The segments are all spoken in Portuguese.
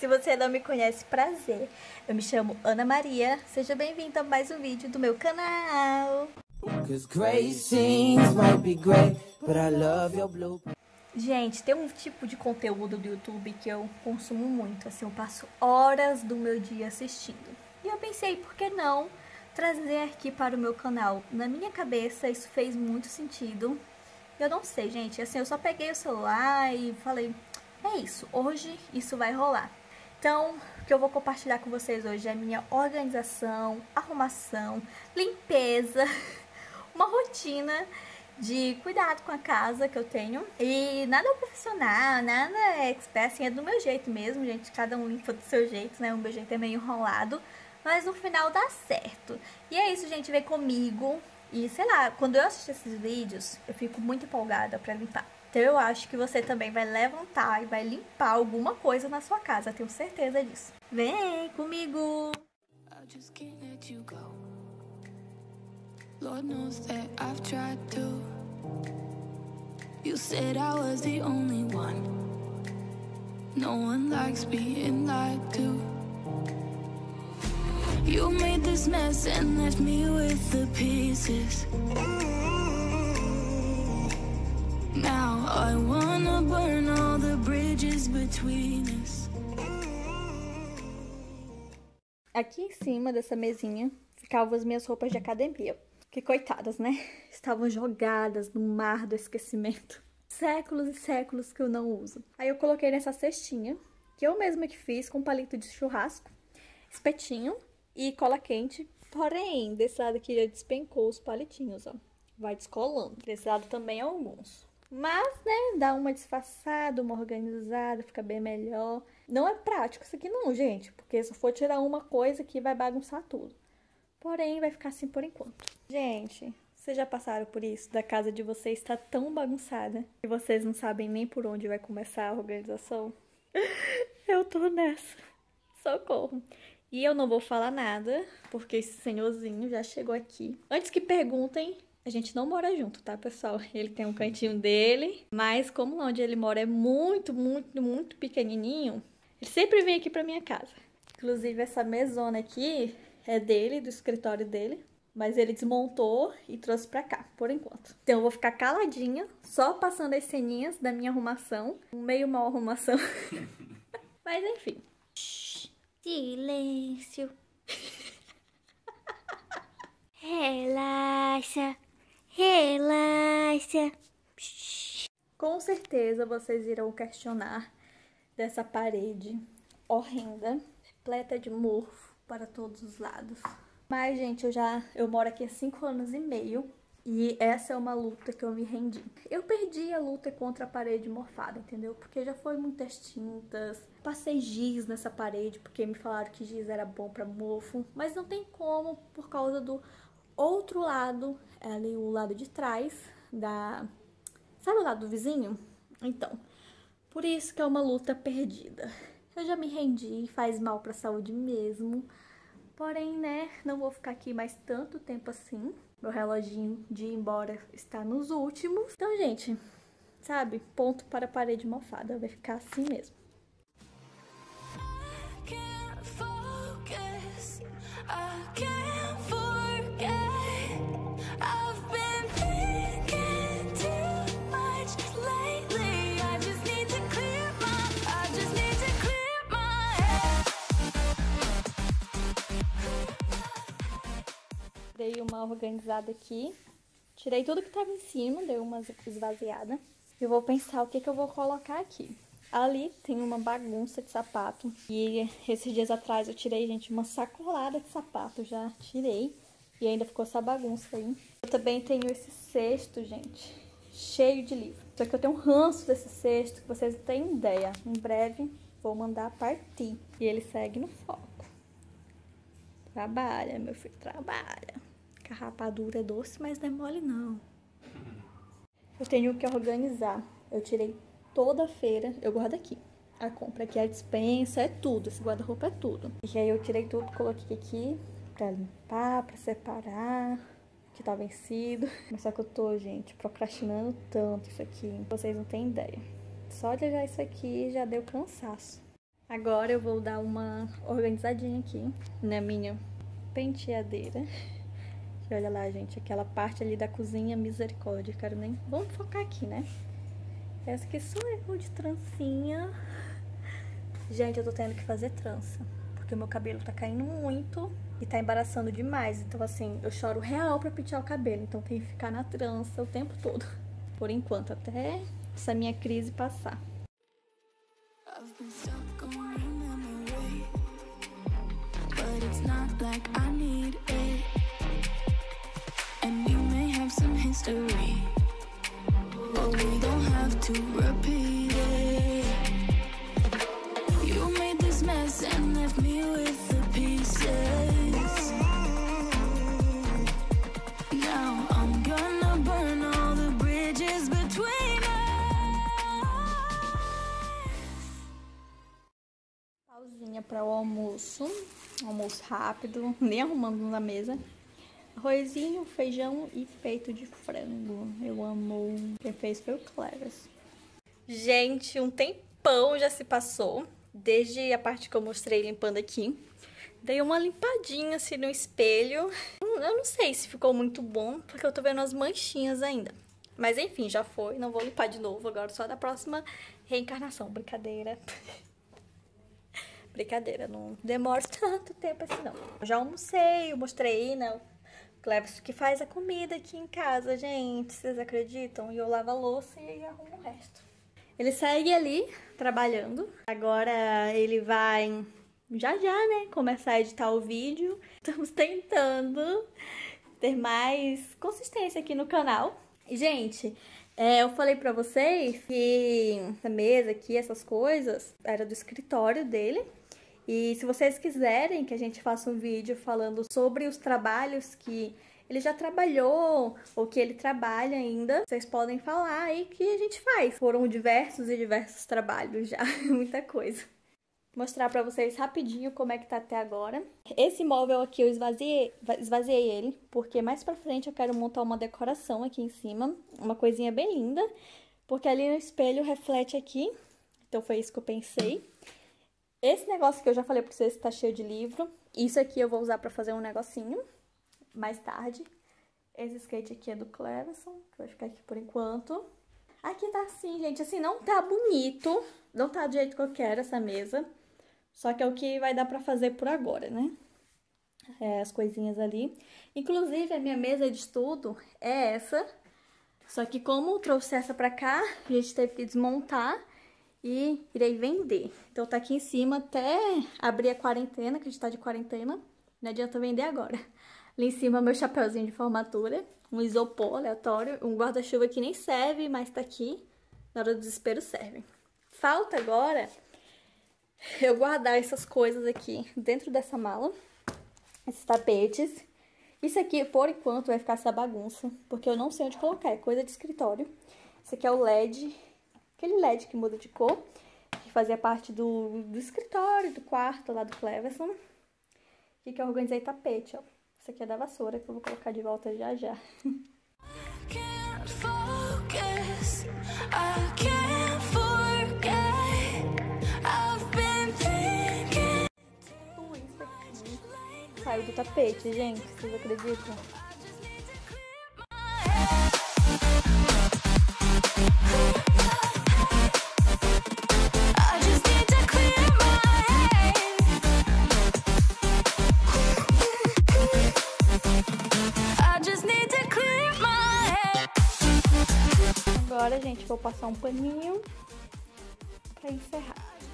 você não me conhece, prazer. Eu me chamo Ana Maria. Seja bem-vindo a mais um vídeo do meu canal. Gente, tem um tipo de conteúdo do YouTube que eu consumo muito. Assim, eu passo horas do meu dia assistindo. E eu pensei, por que não trazer aqui para o meu canal? Na minha cabeça, isso fez muito sentido. Eu não sei, gente. Assim, eu só peguei o celular e falei, é isso. Hoje isso vai rolar. Então, o que eu vou compartilhar com vocês hoje é a minha organização, arrumação, limpeza, uma rotina de cuidado com a casa que eu tenho. E nada profissional, nada expert, assim, é do meu jeito mesmo, gente. Cada um limpa do seu jeito, né? O meu jeito é meio enrolado, mas no final dá certo. E é isso, gente, vem comigo. E sei lá, quando eu assisto esses vídeos, eu fico muito empolgada pra limpar. Então eu acho que você também vai levantar e vai limpar alguma coisa na sua casa, tenho certeza disso. Vem comigo! Lord knows that I've tried to. You said I was the only one. No one likes being lied to. You made this mess and left me with the pieces. Now I wanna burn all the bridges between us. Aqui em cima dessa mesinha ficavam as minhas roupas de academia. Que coitadas, né? Estavam jogadas no mar do esquecimento. Séculos e séculos que eu não uso. Aí eu coloquei nessa cestinha, que eu mesma que fiz com palito de churrasco, espetinho e cola quente. Porém, desse lado aqui já despencou os palitinhos, ó. Vai descolando. Desse lado também alguns. Mas, né, dá uma disfarçada, uma organizada, fica bem melhor. Não é prático isso aqui não, gente, porque se eu for tirar uma coisa aqui vai bagunçar tudo. Porém, vai ficar assim por enquanto. Gente, vocês já passaram por isso? Da casa de vocês está tão bagunçada que vocês não sabem nem por onde vai começar a organização? Eu tô nessa. Socorro. E eu não vou falar nada, porque esse senhorzinho já chegou aqui. Antes que perguntem, a gente não mora junto, tá, pessoal? Ele tem um cantinho dele, mas como onde ele mora é muito, muito, muito pequenininho, ele sempre vem aqui pra minha casa. Inclusive, essa mesona aqui é dele, do escritório dele, mas ele desmontou e trouxe pra cá, por enquanto. Então eu vou ficar caladinha, só passando as ceninhas da minha arrumação, meio mal arrumação. Mas enfim. Shhh, silêncio. Relaxa, relaxa. Shhh. Com certeza vocês irão questionar dessa parede horrenda, repleta de mofo para todos os lados. Mas, gente, eu moro aqui há 5 anos e meio e essa é uma luta que eu me rendi. Eu perdi a luta contra a parede morfada, entendeu? Porque já foi muitas tintas, passei giz nessa parede porque me falaram que giz era bom para mofo, mas não tem como por causa do outro lado, ali o lado de trás da... Sabe o lado do vizinho? Então, por isso que é uma luta perdida. Eu já me rendi, faz mal para a saúde mesmo. Porém, né, não vou ficar aqui mais tanto tempo assim. Meu reloginho de ir embora está nos últimos. Então, gente, sabe, ponto para a parede mofada. Vai ficar assim mesmo. Dei uma organizada aqui, tirei tudo que tava em cima, dei uma esvaziada. Eu vou pensar o que eu vou colocar aqui. Ali tem uma bagunça de sapato e esses dias atrás eu tirei, gente, uma sacolada de sapato, já tirei e ainda ficou essa bagunça aí. Eu também tenho esse cesto, gente, cheio de livro. Só que eu tenho um ranço desse cesto que vocês não têm ideia. Em breve vou mandar partir e ele segue no foco. Trabalha, meu filho, trabalha. A rapadura é doce, mas não é mole não. Eu tenho que organizar. Eu tirei toda a feira, eu guardo aqui. A compra aqui, a dispensa, é tudo. Esse guarda-roupa é tudo. E aí eu tirei tudo, coloquei aqui pra limpar, pra separar, que tá vencido. Mas só que eu tô, gente, procrastinando tanto isso aqui. Vocês não têm ideia. Só de olhar isso aqui já deu cansaço. Agora eu vou dar uma organizadinha aqui na minha penteadeira. E olha lá, gente, aquela parte ali da cozinha, misericórdia, quero nem... Vamos focar aqui, né? Essa aqui sou eu de trancinha. Gente, eu tô tendo que fazer trança, porque o meu cabelo tá caindo muito e tá embaraçando demais. Então, assim, eu choro real pra pentear o cabelo, então tem que ficar na trança o tempo todo. Por enquanto, até essa minha crise passar. Pausinha para o almoço rápido, nem arrumando na mesa. Arrozinho, feijão e peito de frango. Eu amo. Quem fez foi o Cleves. Gente, um tempão já se passou, desde a parte que eu mostrei limpando aqui. Dei uma limpadinha assim no espelho. Eu não sei se ficou muito bom, porque eu tô vendo as manchinhas ainda. Mas enfim, já foi. Não vou limpar de novo agora, só da próxima reencarnação. Brincadeira. Brincadeira, não demora tanto tempo assim não. Eu já almocei, eu mostrei, né? O Cleves que faz a comida aqui em casa, gente. Vocês acreditam? E eu lavo a louça e arrumo o resto. Ele segue ali, trabalhando. Agora ele vai, já, né? Começar a editar o vídeo. Estamos tentando ter mais consistência aqui no canal. E, gente, eu falei pra vocês que essa mesa aqui, essas coisas, era do escritório dele. E se vocês quiserem que a gente faça um vídeo falando sobre os trabalhos que ele já trabalhou ou que ele trabalha ainda, vocês podem falar aí que a gente faz. Foram diversos e diversos trabalhos já, muita coisa. Vou mostrar pra vocês rapidinho como é que tá até agora. Esse móvel aqui eu esvaziei ele, porque mais pra frente eu quero montar uma decoração aqui em cima, uma coisinha bem linda, porque ali no espelho reflete aqui, então foi isso que eu pensei. Esse negócio que eu já falei pra vocês tá cheio de livro. Isso aqui eu vou usar pra fazer um negocinho mais tarde. Esse skate aqui é do Cleverson, que vai ficar aqui por enquanto. Aqui tá assim, gente, assim, não tá bonito. Não tá do jeito que eu quero essa mesa. Só que é o que vai dar pra fazer por agora, né? As coisinhas ali. Inclusive, a minha mesa de estudo é essa. Só que como eu trouxe essa pra cá, a gente teve que desmontar e irei vender. Então tá aqui em cima até abrir a quarentena, que a gente tá de quarentena. Não adianta vender agora. Ali em cima meu chapeuzinho de formatura, um isopor aleatório, um guarda-chuva que nem serve, mas tá aqui. Na hora do desespero serve. Falta agora eu guardar essas coisas aqui dentro dessa mala. Esses tapetes. Isso aqui, por enquanto, vai ficar essa bagunça, porque eu não sei onde colocar, é coisa de escritório. Esse aqui é o LED. Aquele LED que muda de cor, que fazia parte do escritório, do quarto lá do Cleverson. Aqui que eu organizei tapete, ó. Esse aqui é da vassoura, que eu vou colocar de volta já já. Isso aqui saiu do tapete, gente, vocês acreditam? Agora, gente, vou passar um paninho pra encerrar.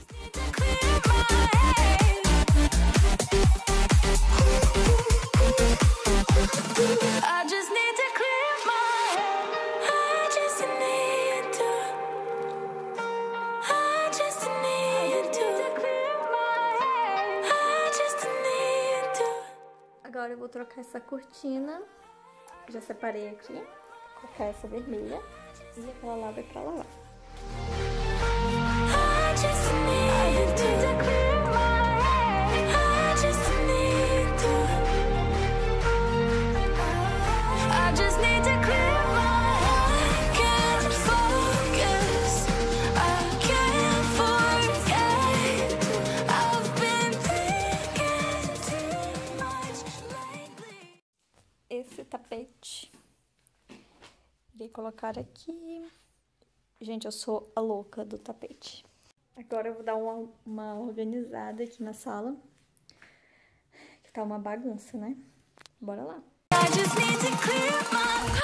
Agora eu vou trocar essa cortina. Já separei aqui. Vou colocar essa vermelha. E aquela lá vai pra lá. colocar aqui. Gente, eu sou a louca do tapete. Agora eu vou dar uma organizada aqui na sala. Que tá uma bagunça, né? Bora lá. I just need to clear my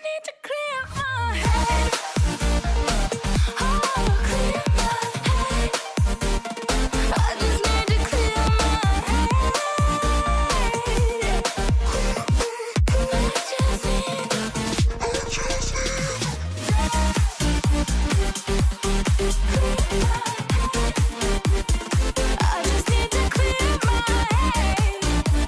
head. Oh, clear my head. I just need to clear my head. I just need to clear my head.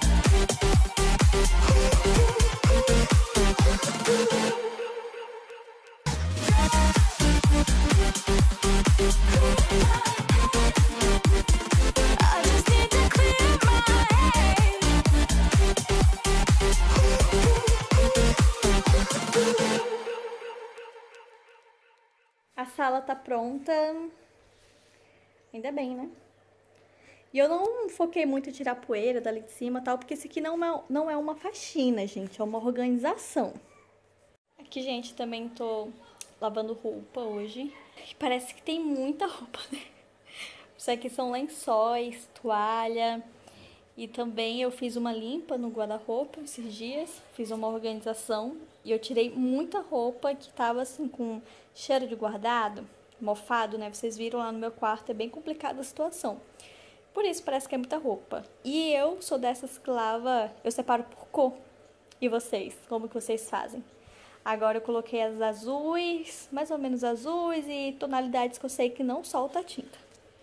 A sala tá pronta. Ainda bem, né? E eu não foquei muito em tirar poeira dali de cima e tal, porque isso aqui não é uma faxina, gente. É uma organização. Aqui, gente, também tô lavando roupa hoje. Parece que tem muita roupa, né? Isso aqui são lençóis, toalha. E também eu fiz uma limpa no guarda-roupa esses dias. Fiz uma organização. E eu tirei muita roupa que tava assim com cheiro de guardado, mofado, né? Vocês viram lá no meu quarto, é bem complicada a situação. Por isso parece que é muita roupa. E eu sou dessas que lava, eu separo por cor. E vocês? Como que vocês fazem? Agora eu coloquei as azuis, mais ou menos azuis e tonalidades que eu sei que não solta a tinta.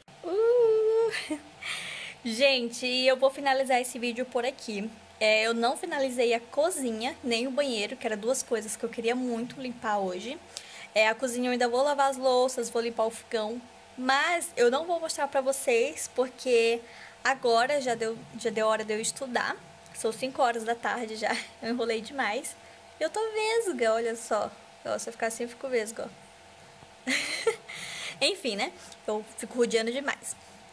Gente, eu vou finalizar esse vídeo por aqui. Eu não finalizei a cozinha, nem o banheiro, que eram duas coisas que eu queria muito limpar hoje. A cozinha eu ainda vou lavar as louças, vou limpar o fogão, mas eu não vou mostrar pra vocês, porque agora já deu hora de eu estudar. São 5 horas da tarde já, eu enrolei demais. Eu tô vesga, olha só. Se eu ficar assim, eu fico vesga, ó. Enfim, né? Eu fico rodeando demais.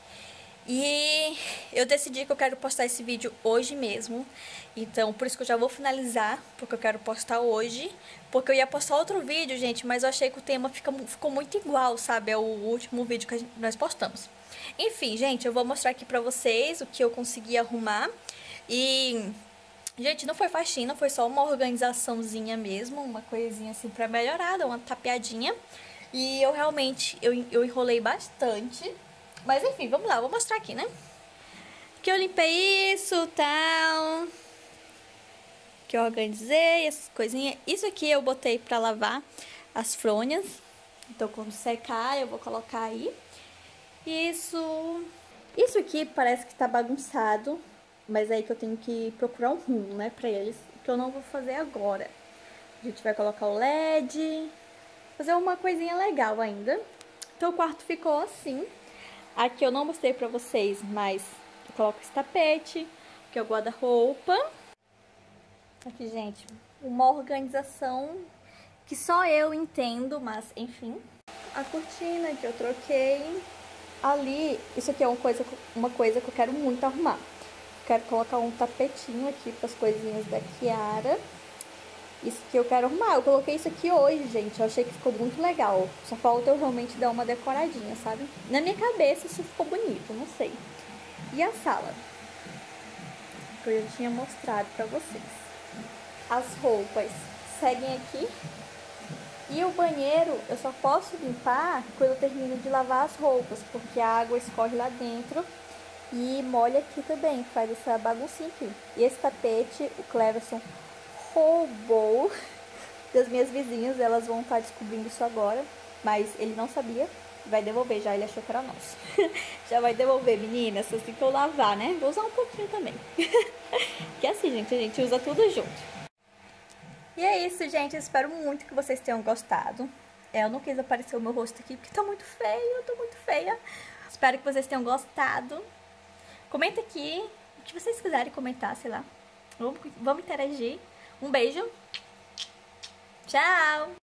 E eu decidi que eu quero postar esse vídeo hoje mesmo. Então, por isso que eu já vou finalizar, porque eu quero postar hoje. Porque eu ia postar outro vídeo, gente, mas eu achei que o tema ficou muito igual, sabe? É o último vídeo que nós postamos. Enfim, gente, eu vou mostrar aqui pra vocês o que eu consegui arrumar. E, gente, não foi faxina, foi só uma organizaçãozinha mesmo, uma coisinha assim pra melhorar, uma tapeadinha. E eu realmente, eu enrolei bastante. Mas enfim, vamos lá, vou mostrar aqui, né? Que eu limpei isso, tal. Que eu organizei, essas coisinhas. Isso aqui eu botei pra lavar as fronhas. Então, quando secar, eu vou colocar aí. Isso aqui parece que tá bagunçado. Mas é aí que eu tenho que procurar um rumo, né, pra eles. Que eu não vou fazer agora. A gente vai colocar o LED. Fazer uma coisinha legal ainda. Então, o quarto ficou assim. Aqui eu não mostrei pra vocês, mas eu coloco esse tapete, que é o guarda-roupa. Aqui, gente, uma organização que só eu entendo, mas enfim. A cortina que eu troquei. Ali, isso aqui é uma coisa que eu quero muito arrumar. Quero colocar um tapetinho aqui para as coisinhas da Kiara. Isso que eu quero arrumar. Eu coloquei isso aqui hoje, gente. Eu achei que ficou muito legal. Só falta eu realmente dar uma decoradinha, sabe? Na minha cabeça isso ficou bonito, não sei. E a sala? Que eu já tinha mostrado pra vocês. As roupas seguem aqui. E o banheiro eu só posso limpar quando eu termino de lavar as roupas. Porque a água escorre lá dentro. E molha aqui também, faz essa baguncinha aqui. E esse tapete, o Cleverson roubou das minhas vizinhas, elas vão estar descobrindo isso agora, mas ele não sabia, vai devolver já, ele achou que era nosso. Já vai devolver, meninas, assim que eu lavar, né? Vou usar um pouquinho também. Que é assim, gente, a gente usa tudo junto. E é isso, gente, eu espero muito que vocês tenham gostado. Eu não quis aparecer o meu rosto aqui, porque tá muito feio, eu tô muito feia. Espero que vocês tenham gostado. Comenta aqui o que vocês quiserem comentar, sei lá. Vamos interagir. Um beijo. Tchau!